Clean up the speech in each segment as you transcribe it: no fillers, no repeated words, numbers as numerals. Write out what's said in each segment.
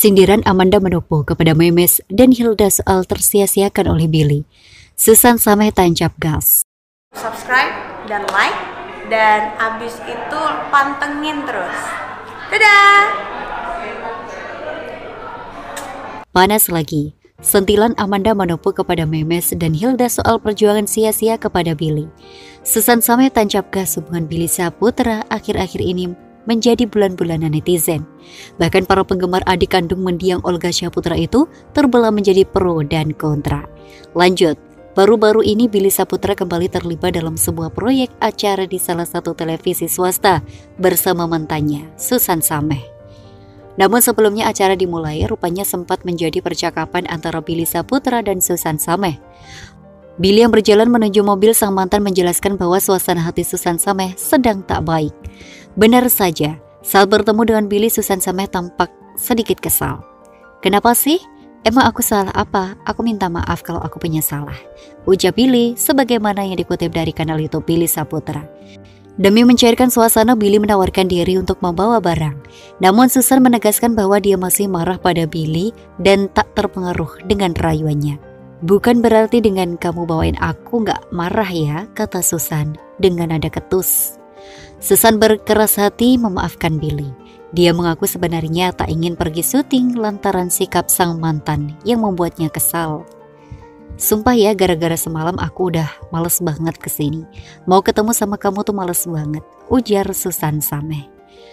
Sindiran Amanda Manopo kepada Memes dan Hilda soal tersia-siakan oleh Billy. Susan Sameh tancap gas. Subscribe dan like, dan abis itu pantengin terus. Dadah! Panas lagi. Sentilan Amanda Manopo kepada Memes dan Hilda soal perjuangan sia-sia kepada Billy. Susan Sameh tancap gas hubungan Billy Saputra akhir-akhir ini menjadi bulan-bulanan netizen. Bahkan para penggemar adik kandung mendiang Olga Saputra itu terbelah menjadi pro dan kontra. Lanjut, baru-baru ini Billy Saputra kembali terlibat dalam sebuah proyek acara di salah satu televisi swasta bersama mantannya, Susan Sameh. Namun sebelumnya acara dimulai, rupanya sempat menjadi percakapan antara Billy Saputra dan Susan Sameh. Billy yang berjalan menuju mobil sang mantan menjelaskan bahwa suasana hati Susan Sameh sedang tak baik. Benar saja, saat bertemu dengan Billy, Susan Sameh tampak sedikit kesal. "Kenapa sih? Emang aku salah apa? Aku minta maaf kalau aku punya salah," ujar Billy sebagaimana yang dikutip dari kanal YouTube Billy Saputra. Demi mencairkan suasana, Billy menawarkan diri untuk membawa barang. Namun Susan menegaskan bahwa dia masih marah pada Billy dan tak terpengaruh dengan rayuannya. "Bukan berarti dengan kamu bawain aku gak marah ya," kata Susan dengan nada ketus. Susan berkeras hati memaafkan Billy. Dia mengaku sebenarnya tak ingin pergi syuting lantaran sikap sang mantan yang membuatnya kesal. "Sumpah ya, gara-gara semalam aku udah males banget kesini. Mau ketemu sama kamu tuh males banget," ujar Susan Sameh.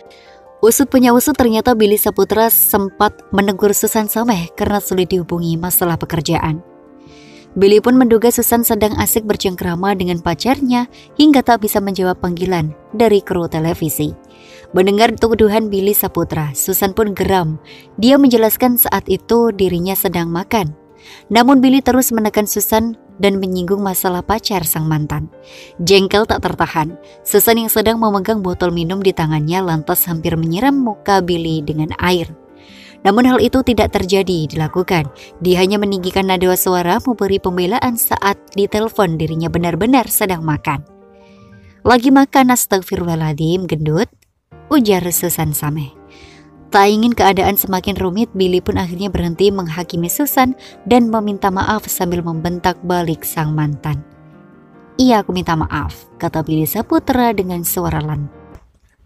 Usut punya usut, ternyata Billy Saputra sempat menegur Susan Sameh karena sulit dihubungi masalah pekerjaan. Billy pun menduga Susan sedang asik bercengkrama dengan pacarnya hingga tak bisa menjawab panggilan dari kru televisi. Mendengar tuduhan Billy Saputra, Susan pun geram. Dia menjelaskan saat itu dirinya sedang makan. Namun Billy terus menekan Susan dan menyinggung masalah pacar sang mantan. Jengkel tak tertahan, Susan yang sedang memegang botol minum di tangannya lantas hampir menyiram muka Billy dengan air. Namun hal itu tidak terjadi dilakukan. Dia hanya meninggikan nada suara memberi pembelaan saat ditelepon dirinya benar-benar sedang makan. "Lagi makan, astagfirullahaladzim gendut," ujar Susan Sameh. Tak ingin keadaan semakin rumit, Billy pun akhirnya berhenti menghakimi Susan dan meminta maaf sambil membentak balik sang mantan. "Iya, aku minta maaf," kata Billy Saputra dengan suara lantang.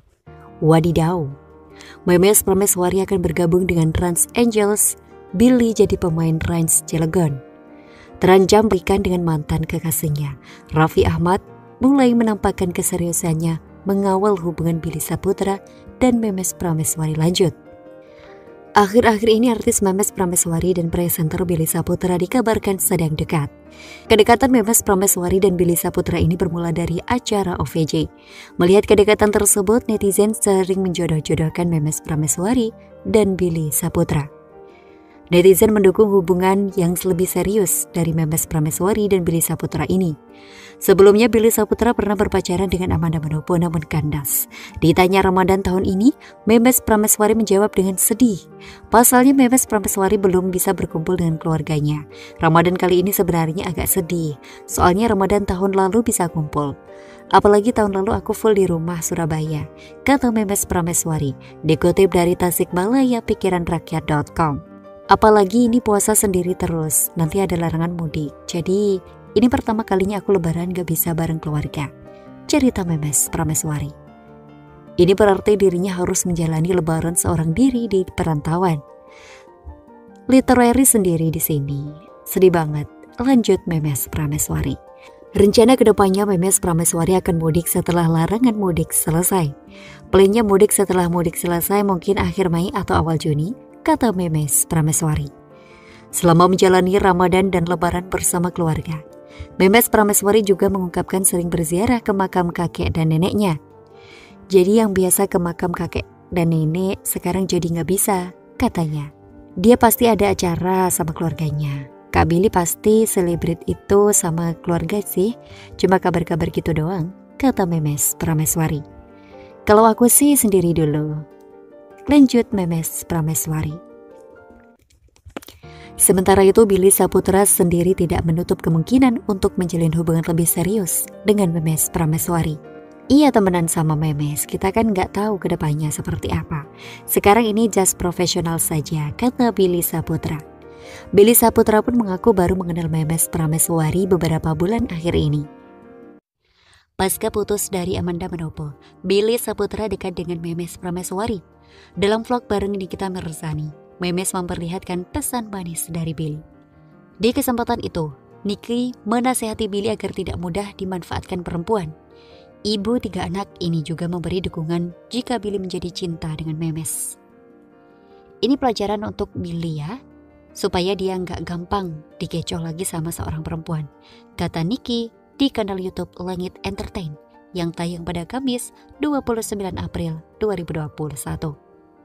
Wadidaw. Memes Prameswari akan bergabung dengan Trans Angels. Billy jadi pemain Trans Cilegon. Terancam berikan dengan mantan kekasihnya. Raffi Ahmad mulai menampakkan keseriusannya mengawal hubungan Billy Saputra dan Memes Prameswari. Lanjut. Akhir-akhir ini artis Memes Prameswari dan presenter Billy Saputra dikabarkan sedang dekat. Kedekatan Memes Prameswari dan Billy Saputra ini bermula dari acara OVJ. Melihat kedekatan tersebut, netizen sering menjodoh-jodohkan Memes Prameswari dan Billy Saputra. Netizen mendukung hubungan yang lebih serius dari Memes Prameswari dan Billy Saputra ini. Sebelumnya Billy Saputra pernah berpacaran dengan Amanda Manopo namun kandas. Ditanya Ramadan tahun ini, Memes Prameswari menjawab dengan sedih. Pasalnya Memes Prameswari belum bisa berkumpul dengan keluarganya. Ramadan kali ini sebenarnya agak sedih, soalnya Ramadan tahun lalu bisa kumpul. "Apalagi tahun lalu aku full di rumah Surabaya," kata Memes Prameswari, dikutip dari tasikmalayapikiranrakyat.com. "Apalagi ini puasa sendiri terus, nanti ada larangan mudik. Jadi ini pertama kalinya aku lebaran gak bisa bareng keluarga," cerita Memes Prameswari. Ini berarti dirinya harus menjalani lebaran seorang diri di perantauan. Literary sendiri di sini. Sedih banget. Lanjut Memes Prameswari. Rencana kedepannya Memes Prameswari akan mudik setelah larangan mudik selesai. Plannya mudik setelah mudik selesai mungkin akhir Mei atau awal Juni, kata Memes Prameswari. Selama menjalani Ramadan dan Lebaran bersama keluarga, Memes Prameswari juga mengungkapkan sering berziarah ke makam kakek dan neneknya. Jadi yang biasa ke makam kakek dan nenek sekarang jadi nggak bisa, katanya. Dia pasti ada acara sama keluarganya. Kak Billy pasti selebrit itu sama keluarga sih, cuma kabar-kabar gitu doang, kata Memes Prameswari. "Kalau aku sih sendiri dulu," lanjut Memes Prameswari. Sementara itu Billy Saputra sendiri tidak menutup kemungkinan untuk menjalin hubungan lebih serius dengan Memes Prameswari. Iya temenan sama Memes, kita kan nggak tahu kedepannya seperti apa. Sekarang ini just profesional saja, kata Billy Saputra. Billy Saputra pun mengaku baru mengenal Memes Prameswari beberapa bulan akhir ini. Pasca putus dari Amanda Manopo, Billy Saputra dekat dengan Memes Prameswari. Dalam vlog bareng Nikita Mirzani, Memes memperlihatkan pesan manis dari Billy. Di kesempatan itu, Niki menasehati Billy agar tidak mudah dimanfaatkan perempuan. Ibu 3 anak ini juga memberi dukungan jika Billy menjadi cinta dengan Memes. Ini pelajaran untuk Billy ya, supaya dia nggak gampang dikecoh lagi sama seorang perempuan, kata Niki di kanal YouTube Langit Entertain yang tayang pada Kamis 29 April 2021.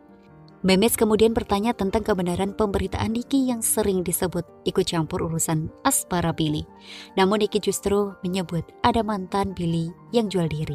Memes kemudian bertanya tentang kebenaran pemberitaan Niki yang sering disebut ikut campur urusan asmara Billy. Namun Niki justru menyebut ada mantan Billy yang jual diri.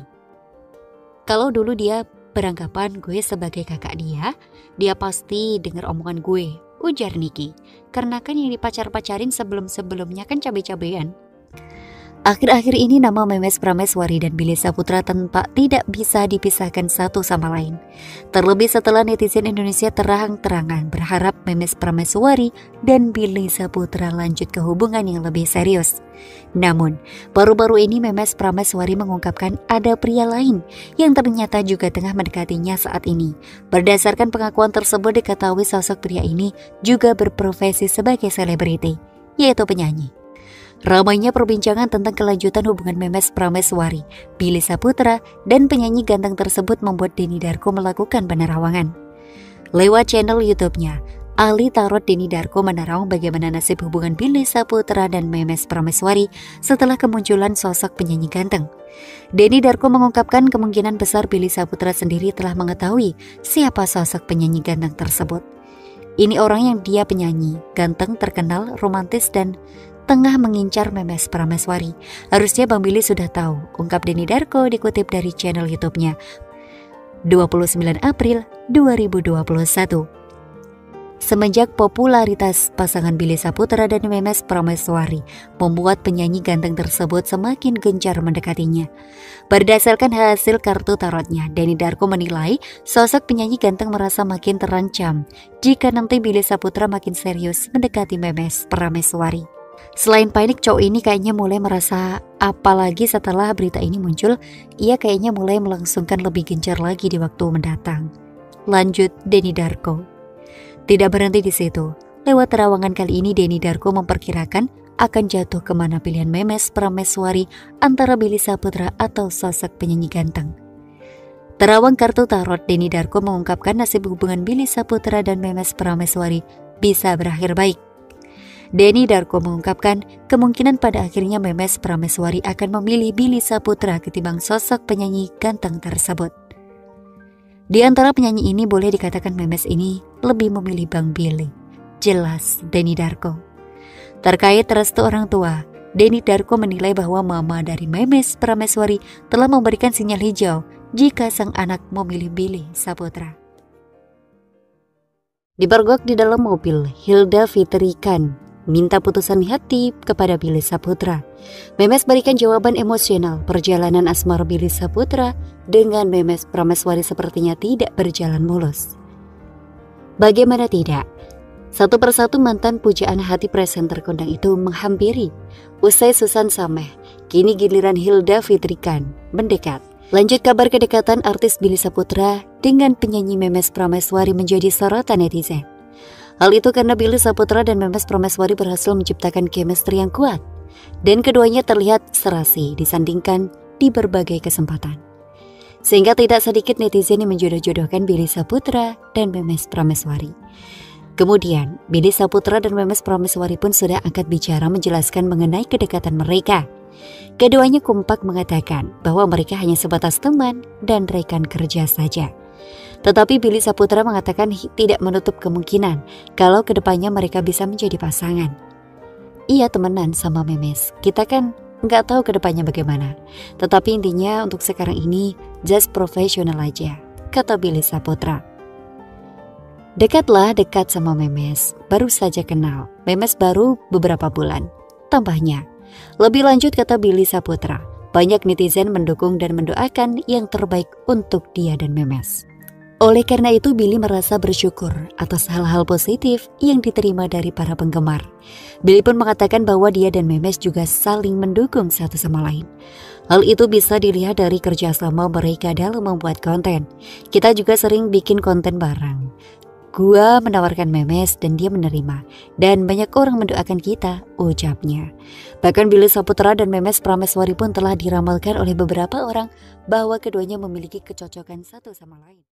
Kalau dulu dia beranggapan gue sebagai kakak dia pasti dengar omongan gue, ujar Niki. Karena kan yang dipacar-pacarin sebelum-sebelumnya kan cabe-cabean. Akhir-akhir ini nama Memes Prameswari dan Billy Saputra tidak bisa dipisahkan satu sama lain. Terlebih setelah netizen Indonesia terang-terangan berharap Memes Prameswari dan Billy Saputra lanjut ke hubungan yang lebih serius. Namun, baru-baru ini Memes Prameswari mengungkapkan ada pria lain yang ternyata juga tengah mendekatinya saat ini. Berdasarkan pengakuan tersebut diketahui sosok pria ini juga berprofesi sebagai selebriti, yaitu penyanyi. Ramainya perbincangan tentang kelanjutan hubungan Memes Prameswari, Billy Saputra, dan penyanyi ganteng tersebut membuat Denny Darko melakukan penerawangan. Lewat channel YouTube-nya, Ali Tarot Denny Darko menerawang bagaimana nasib hubungan Billy Saputra dan Memes Prameswari setelah kemunculan sosok penyanyi ganteng. Denny Darko mengungkapkan kemungkinan besar Billy Saputra sendiri telah mengetahui siapa sosok penyanyi ganteng tersebut. Ini orang yang dia penyanyi, ganteng, terkenal, romantis, dan tengah mengincar Memes Prameswari. Harusnya Bang Billy sudah tahu, ungkap Denny Darko dikutip dari channel YouTube-nya 29 April 2021. Semenjak popularitas pasangan Billy Saputra dan Memes Prameswari membuat penyanyi ganteng tersebut semakin gencar mendekatinya. Berdasarkan hasil kartu tarotnya, Denny Darko menilai sosok penyanyi ganteng merasa makin terancam jika nanti Billy Saputra makin serius mendekati Memes Prameswari. Selain panik, cowok ini kayaknya mulai merasa, apalagi setelah berita ini muncul, ia kayaknya mulai melangsungkan lebih gencar lagi di waktu mendatang. Lanjut Denny Darko. Tidak berhenti di situ. Lewat terawangan kali ini, Denny Darko memperkirakan akan jatuh kemana pilihan Memes Prameswari antara Billy Saputra atau sosok penyanyi ganteng. Terawang kartu tarot, Denny Darko mengungkapkan nasib hubungan Billy Saputra dan Memes Prameswari bisa berakhir baik. Denny Darko mengungkapkan kemungkinan pada akhirnya Memes Prameswari akan memilih Billy Saputra ketimbang sosok penyanyi ganteng tersebut. Di antara penyanyi ini boleh dikatakan Memes ini lebih memilih Bang Billy, jelas Denny Darko. Terkait restu orang tua, Denny Darko menilai bahwa mama dari Memes Prameswari telah memberikan sinyal hijau jika sang anak memilih Billy Saputra. Dipergok di dalam mobil, Hilda Fitrikan minta putusan hati kepada Billy Saputra. Memes berikan jawaban emosional. Perjalanan asmara Billy Saputra dengan Memes Prameswari sepertinya tidak berjalan mulus. Bagaimana tidak? Satu persatu mantan pujaan hati presenter kondang itu menghampiri. Usai Susan Sameh, kini giliran Hilda Fitrikan mendekat. Lanjut, kabar kedekatan artis Billy Saputra dengan penyanyi Memes Prameswari menjadi sorotan netizen. Hal itu karena Billy Saputra dan Memes Prameswari berhasil menciptakan chemistry yang kuat, dan keduanya terlihat serasi disandingkan di berbagai kesempatan. Sehingga tidak sedikit netizen yang menjodoh-jodohkan Billy Saputra dan Memes Prameswari. Kemudian, Billy Saputra dan Memes Prameswari pun sudah angkat bicara menjelaskan mengenai kedekatan mereka. Keduanya kompak mengatakan bahwa mereka hanya sebatas teman dan rekan kerja saja. Tetapi Billy Saputra mengatakan tidak menutup kemungkinan kalau kedepannya mereka bisa menjadi pasangan. Iya, temenan sama Memes, kita kan nggak tahu kedepannya bagaimana. Tetapi intinya untuk sekarang ini just profesional aja, kata Billy Saputra. Dekatlah dekat sama Memes, baru saja kenal. Memes baru beberapa bulan, tambahnya. Lebih lanjut, kata Billy Saputra, banyak netizen mendukung dan mendoakan yang terbaik untuk dia dan Memes. Oleh karena itu, Billy merasa bersyukur atas hal-hal positif yang diterima dari para penggemar. Billy pun mengatakan bahwa dia dan Memes juga saling mendukung satu sama lain. Hal itu bisa dilihat dari kerjasama mereka dalam membuat konten. Kita juga sering bikin konten bareng. Gua menawarkan Memes dan dia menerima. Dan banyak orang mendoakan kita, ucapnya. Bahkan Billy Saputra dan Memes Prameswari pun telah diramalkan oleh beberapa orang bahwa keduanya memiliki kecocokan satu sama lain.